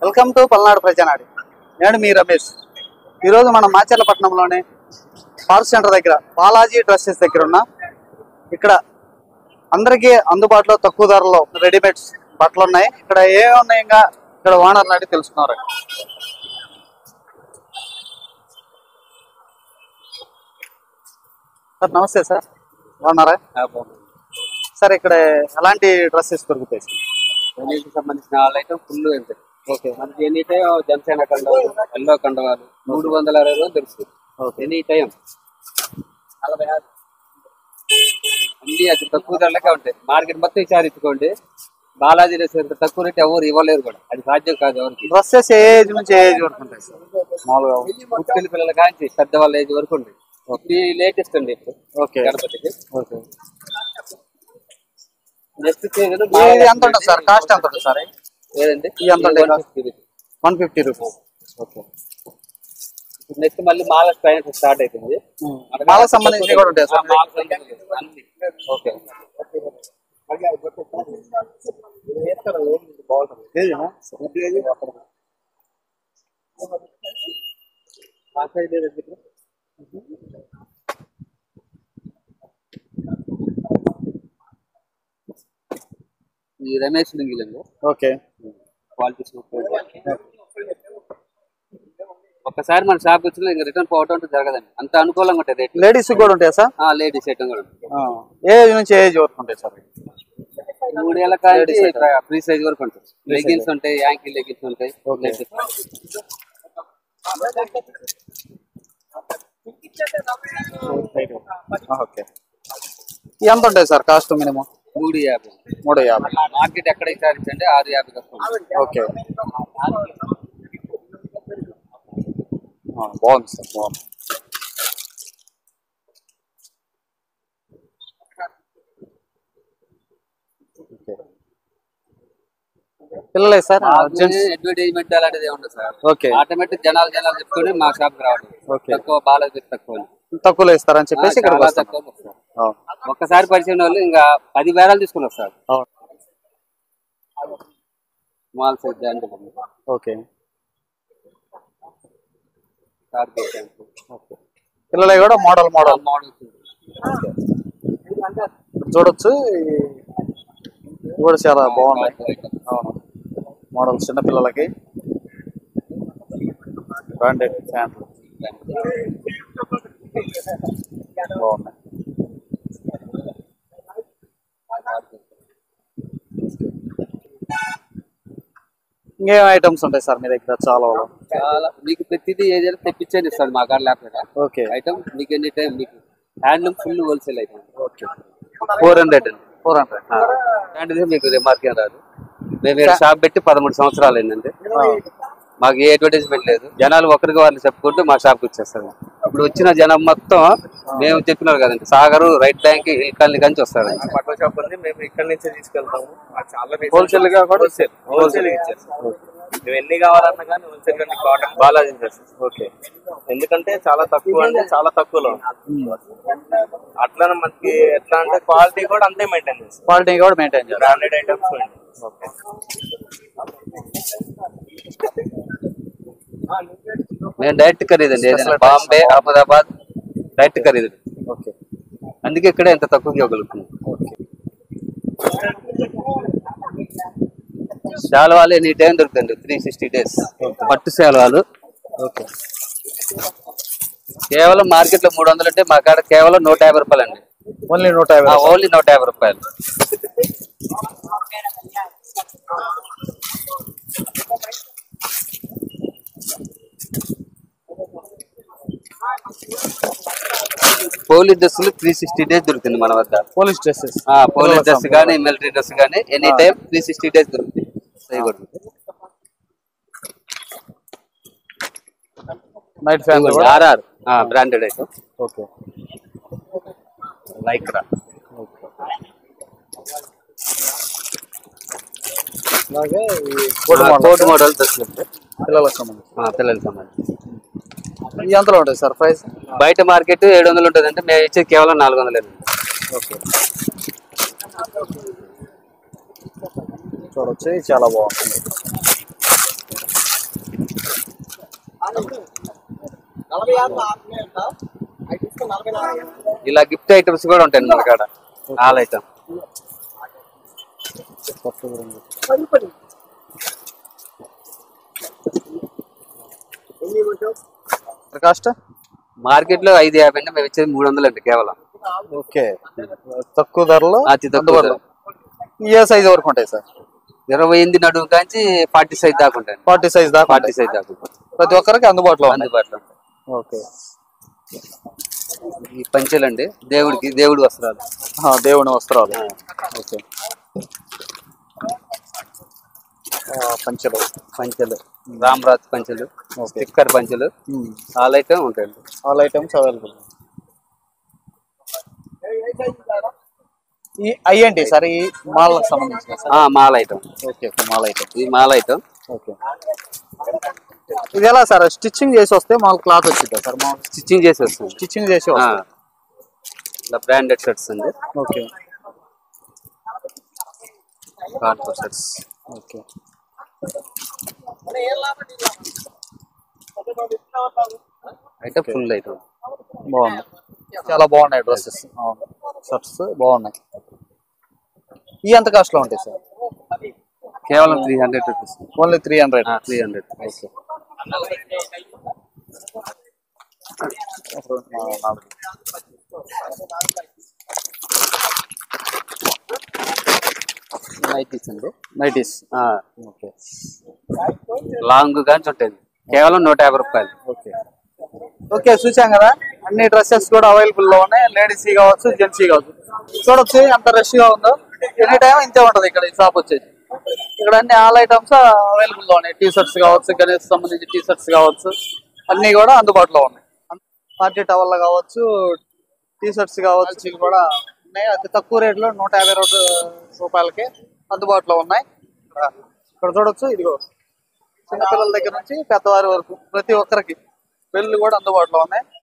Welcome to Palnadu ప్రజానాడి. నేను మీ రమేష్. ఈరోజు మనం మాచర్లపట్నంలోని పార్క్ సెంటర్ దగ్గర బాలాజీ డ్రెస్సెస్ దగ్గర ఉన్నా. ఇక్కడ అందరికీ అందుబాటులో తక్కువ ధరలో రెడీమేడ్స్ బట్టలు ఉన్నాయి. ఇక్కడ ఏమి ఉన్నాయి, ఇంకా ఇక్కడ ఓనర్ నాటి తెలుసుకున్నారు. సార్ నమస్తే సార్, బాగున్నారా? సార్ ఇక్కడ ఎలాంటి డ్రెస్సెస్ దొరుకుతాయి? పెళ్లికి సంబంధించిన ఆల్ ఐటమ్ ఫుల్ వెళ్తాయి. ఓకే, మనకి ఎనీ టైం జనసేన కండవాలు, ఎల్లో కండవాలు 360 రోజులు దొరుకుతుంది. ఎనీ టైం అన్ని అతి తక్కువ ధరలకే ఉంటాయి. మార్కెట్ మొత్తం విచారించుకోండి. బాలాజీ డ్రెస్ ఎంత తక్కువ రేట్ ఎవరు ఇవ్వలేరు కూడా, అది సాధ్యం కాదు ఎవరికి. డ్రెస్సెస్ ఏ ఏజ్ నుంచి ఏ ఏజ్ వరకు ఉంటాయి సార్? మామూలుగా పుట్టిన పిల్లల కాంచి పెద్దవాళ్ళ ఏజ్ వరకు ఉంటాయి. ఇది లేటెస్ట్ అండి ఇప్పుడు. ఓకే, గణపతికి ఓకే. నెక్స్ట్ ఎంత ఉంటుంది సార్? కాస్ట్ ఎంత ఉంటుంది సార్? లేదండి, ఎంత ఉంటుంది? 150 రూపీస్. ఓకే. నెక్స్ట్ మళ్ళీ మాల స్టార్ట్ అవుతుంది. మాలకు సంబంధించి కూడా ఉంటాయి సార్? ఓకే. ఈ రమేష్ లింగిలండి. Okay, quality super. ఒక్కసారి మన షాప్ వచ్చిన ఇంకా రిటర్న్ పోవటం అంటే జరగదండి, అంత అనుకూలంగా ఉంటాయి రేట్. లేడీస్ కూడా ఉంటాయి సార్? లేడీస్ ఐటమ్ కూడా ఉంటుంది. ఏ ఏజ్ నుంచి ఏ ఏజ్ వరకు ఉంటాయి సార్? 3 ఏళ్ళ కానీ ఫ్రీ సైజ్ వరకు ఉంటాయి. లెగిన్స్ ఉంటాయి, యాంకిల్ లెగిన్స్ ఉంటాయి. ఓకే. ఓకే, ఎంత ఉంటాయి సార్ కాస్ట్? మినిమం 350. 350. మార్కెట్ ఎక్కడ విచారించండి 650 వస్తుంది. ఓకే, బాగుంది సార్, బాగుంది. పిల్లలే సార్? అడ్వర్టైజ్మెంట్ అలాంటిది ఏముండదు సార్. ఓకే, ఆటోమేటిక్ జనాలు చెప్పుకొని మా షాప్ రావడం. ఓకే, తక్కువ బాలాజీ తక్కువలో ఇస్తారని చెప్పేసి ఇక్కడ ఒక్కసారి పరిచయం వాళ్ళు ఇంకా 10 బేరాలు తీసుకుని వస్తారు. మాల్ సైజ్ అంటే ఓకే. పిల్లలే కూడా మోడల్ చూడొచ్చు. ఇవి కూడా చాలా బాగున్నాయి. అవును, మోడల్ చిన్న పిల్లలకి బ్రాండెడ్ ఫ్యాన్లు బాగున్నాయి. ఇంకేం ఐటమ్స్ ఉంటాయి సార్ మీ దగ్గర? చాలా మీకు ప్రతిదీ ఏదైనా తెప్పించండి ఇస్తాడు మా కాడ లేకపోతే. ఓకే. ఐటమ్ మీకు ఎనీ టైం మీకు handloom full wholesale item. Okay. 400 400 మీకు రిమార్క్ ఏం రాదు. మేము షాప్ పెట్టి 13 సంవత్సరాలు అయిందండి. మాకు ఏ అడ్వర్టైజ్మెంట్ లేదు. జనాలు ఒకరికి వాళ్ళు చెప్పుకుంటూ మా షాప్కి వచ్చేస్తారు. ఇప్పుడు వచ్చిన జనం మొత్తం మేము చెప్పినారు కదండి, Sagar, right bank, hill colony నుంచి వస్తారు. బట్టల షాప్ ఉంది, మేము ఇక్కడ నుంచే తీసుకెళ్తాము. చాలా హోల్సేల్ గా కూడా హోల్సేల్ ఇచ్చేస్తాం. నువ్వు ఎన్ని కావాలన్నా కానీ హోల్సేల్ గా కాటన్ బాలాజీ డ్రెస్సెస్. ఓకే. ఎందుకంటే చాలా తక్కువ, అంటే చాలా తక్కువలో అట్లా మనకి ఎట్లా అంటే క్వాలిటీ కూడా అంతే మెయింటైన్ చేస్తాం. క్వాలిటీ కూడా మెయింటైన్ చేస్తాం. Branded items. మేము డైరెక్ట్ ఖరీదండి, బాంబే, అహ్మదాబాద్ డైరెక్ట్ ఖరీదు. ఓకే. అందుకే ఇక్కడే ఎంత తక్కువకి ఇవ్వగలుగుతుంది. శాలువాలు ఎనీ టైం దొరుకుతుంది. 360 days పట్టు శాలువాలు. ఓకే. కేవలం మార్కెట్ లో 300 ఉంటే మా కాడ కేవలం 150 రూపాయలు అండి. ఓన్లీ 150. ఓన్లీ 150 రూపాయలు. పోలీస్ డ్రెస్సులు 360 days దొరుకుతుంది మన వద్ద. పోలీస్ డ్రెస్సెస్, పోలీస్ డ్రెస్ కానీ మిలిటరీ డ్రెస్ కానీ ఎనీ టైం 360 days దొరుకుతుంది. నైట్ ఫ్యాన్ ఆర్ఆర్ బ్రాండెడ్ అయితే. ఓకే. లైక్రా. అలాగే కోట్ మోడల్ డ్రెస్సులు పిల్లలకు సంబంధించి ఈ ఎంతలో ఉంటుంది సార్ ప్రైస్? బయట మార్కెట్ 700 ఉంటుంది అంటే మేము ఇచ్చేది కేవలం 400. ఓకే. చూడొచ్చు, చాలా బాగుంటుంది. ఇలా గిఫ్ట్ ఐటమ్స్ కూడా ఉంటాయండి మన కాడ. ఆల్ ఐటమ్ కాస్ట్ మార్కెట్ లో 550 అండి, మేము ఇచ్చేది 300 అండి కేవలం. ఓకే, తక్కువ ధరలో అతి తక్కువ ధర. ఏ సైజ్ వరకు ఉంటాయి సార్? 28 నడుము కాంచి 40 సైజ్ దాకా ఉంటాయి. 40 సైజ్ దాకా 40 సైజ్ దాకా ఉంటాయి. ప్రతి ఒక్కరికి అందుబాటులో ఉంది. అందుబాటులో ఉంటాయి. ఓకే, ఈ పంచెలండి దేవుడి వస్త్రాలు. దేవుని వస్త్రాలు. ఓకే, పంచెలు రామరాజ్ పంచెలు, స్టిక్కర్ పంచెలు, ఆల్ ఐటమ్ ఉంటాయండి. All items available. అయ్యేంటి సార్ ఈ మాలకు సంబంధించిన? మాల్ ఐటమ్. ఓకే, మాల్ ఐటమ్. ఇది మాల్ ఐటమ్. ఓకే, ఇది ఎలా సార్? స్టిచ్చింగ్ చేసి వస్తే మాల్ క్లాత్ వచ్చిందా సార్? మా స్టిచ్చింగ్ చేసి వస్తుంది. స్టిచ్చింగ్ చేసి వస్తుంది. ఇలా బ్రాండెడ్ షర్ట్స్ అండి. Okay, cargo shirts. ఓకే, అయితే ఫుల్ ఐటమ్ బాగుంది. చాలా బాగున్నాయి డ్రెస్సెస్. షర్ట్స్ బాగున్నాయి. ఈ ఎంత కాస్ట్ లో ఉంటాయి సార్? కేవలం 300 రూపీస్. ఓన్లీ 300. 300. నైటీస్ అండి. నైటీస్. ఓకే, లాంగ్ గాన్స్ ఉంటాయి. కేవలం 150 రూపాయలు. ఓకే, ఓకే, చూసాం కదా, అన్ని డ్రెస్సెస్ కూడా అవైలబుల్ లో ఉన్నాయి. లేడీస్ కావచ్చు, జెంట్స్ కావచ్చు. చూడొచ్చు ఎంత రష్ గా ఉందో. ఎనీ టైం ఇంతే ఉంటది ఇక్కడ ఈ షాప్ వచ్చేసి. ఇక్కడ అన్ని ఆల్ ఐటమ్స్ అవైలబుల్ లో ఉన్నాయి. టీ షర్ట్స్ కావచ్చు, గణేష్ సంబంధించి టీ షర్ట్స్ కావచ్చు, అన్ని కూడా అందుబాటులో ఉన్నాయి. పార్టీ టవల్ కావచ్చు, టీ షర్ట్స్ కావచ్చు, ఇవి కూడా ఉన్నాయి. అతి తక్కువ రేట్లో 150 రూపాయలకి అందుబాటులో ఉన్నాయి. ఇక్కడ చూడొచ్చు, ఇదిగో చిన్నపిల్లల దగ్గర నుంచి పెద్దవారి వరకు ప్రతి ఒక్కరికి పెళ్లి కూడా అందుబాటులో ఉన్నాయి.